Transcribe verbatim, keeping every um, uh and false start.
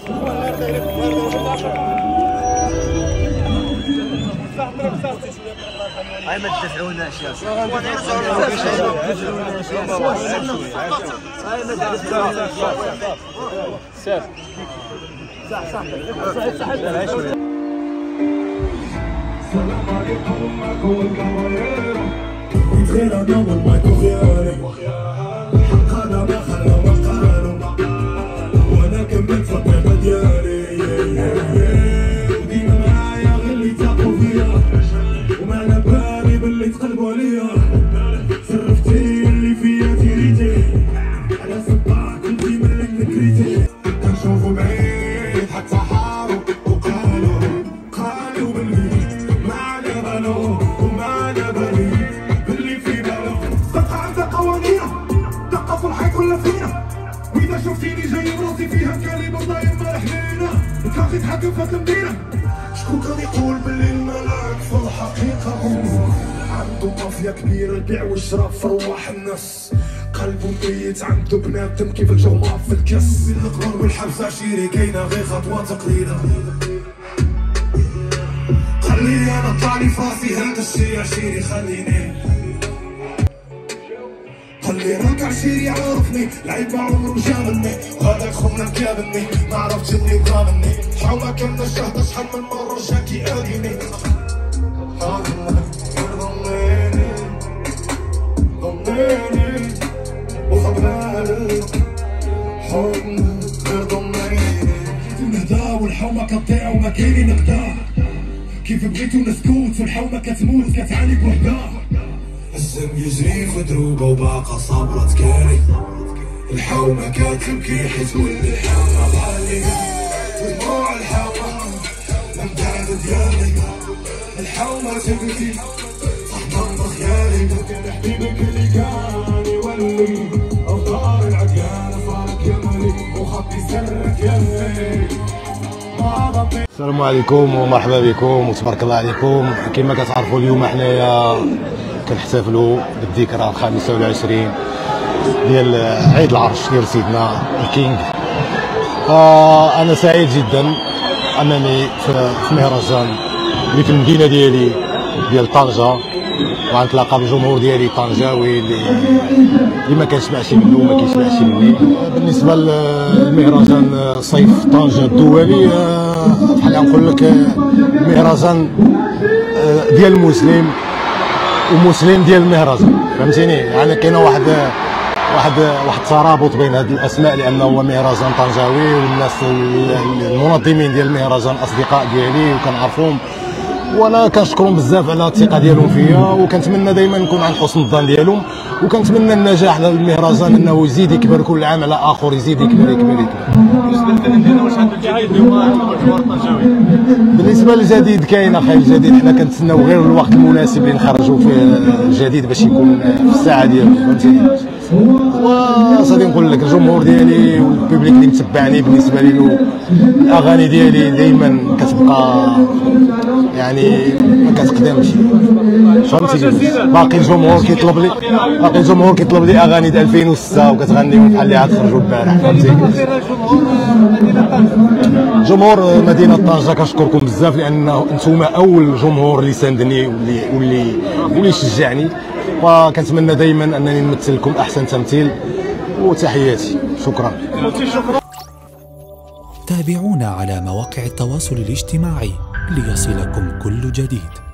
هاي ما تدفعوناش يا اخي. هاي ما تدفعوناش. صح صح. السلام عليكم معكم الكاميرا. غير انا والمايك وخياري. الحق هذا ما خلى وقالوا. وانا كملت في الطريقه ديالي. وديما معايا غير اللي تاقوا فيا. وما على بالي باللي تقلبوا عليا. صرفتي اللي فيا تيريتي. على صباك كنتي من اللي نكريتي. كنشوفوا بعيد حتى حاروا وقالوا. قالوا باللي ما على بالو وما على بالي باللي في بالو. دقة عند قوانينا دقة في الحيط ولا فينا. وإذا شفتيني جاي براسي فيها كلمة داير مالح لينا. كان يتحكم في المدينة. شكون كان يقول باللي الملاك في الحقيقة هو عنده مافيا كبيرة البيع والشراء في رواح الناس. قلبه ميت عنده بنادم كيف الجومع في الكاس. القرار والحبس عشيري كاينة غير خطوات قليلة. خليني انا طالي فراسي هذا الشي عشيري خليني. خلي راك عشيري عارفني لعيب ما عمرو جابني. وهذاك خونا كابني ما عرفتش اللي ضامني. شحال ما كان الشهد شحال من مرة جاكي آذيني. ضميني ضميني وخبالي حضني غير ضميني. نهدا والحومة كتضيع وما كاينين نقدا. كيف بغيتو نسكوت والحومة كتموت كتعاني بوحدها. الزم يجري في دروبة وباقا صابرة تكاري. الحومة كتبكي حيت ولي الحومة بحالي. ودموع الحومة الامتعاد ديالي. الحومة تبكي تحضن بخيالي. ممكن حبيبك اللي كان يولي أوطار العديان صارت يملي وخطي سرك يلي. السلام عليكم ومرحبا بكم وتبارك الله عليكم. كما كتعرفوا اليوم حنايا كنحتفلوا بالذكرى الخامسة والعشرين ديال عيد العرش ديال سيدنا الكينغ. آه انا سعيد جدا انني في مهرجان اللي في المدينه ديالي ديال طنجه. وغنتلاقى بالجمهور ديالي طنجاوي اللي اللي ما كنسمعش منه وما كيسمعش مني. بالنسبه للمهرجان صيف طنجه الدولي بحال نقول لك المهرجان ديال المسلم ومسلم ديال المهرجان، فهمتيني؟ يعني كاينه واحد واحد واحد الترابط بين هاد الاسماء لانه هو مهرجان طنجاوي والناس المنظمين ديال المهرجان اصدقاء ديالي وكنعرفهم وانا كنشكرهم بزاف على الثقه ديالهم فيا. وكنتمنى دائما نكون عند حسن الظن ديالهم. وكنتمنى النجاح للمهرجان انه يزيد يكبر كل عام على اخر، يزيد يكبر يكبر يكبر. بالنسبه للفنان ديالنا واش عنده الجديد اليوم الجمهور الطنجاوي؟ بالنسبه للجديد كاين اخي الجديد. حنا كنتسناو غير الوقت المناسب اللي نخرجوا فيه الجديد باش يكون في الساعه ديالو، فهمتيني؟ وصافي نقول لك الجمهور ديالي والبوبليك اللي متبعني بالنسبه له الاغاني ديالي دائما كتبقى يعني ما كتقدمش، فهمتي؟ باقي الجمهور كيطلب لي باقي الجمهور كيطلب لي اغاني د ألفين وستة وكتغنيهم بحال اللي عاد خرجوا البارح، فهمتي؟ جمهور مدينه طنجه كنشكركم بزاف لان انتم اول جمهور اللي ساندني واللي واللي واللي شجعني. وكنتمنى دائما انني نمثل لكم احسن تمثيل. وتحياتي، شكرا. تابعونا على مواقع التواصل الاجتماعي ليصلكم كل جديد.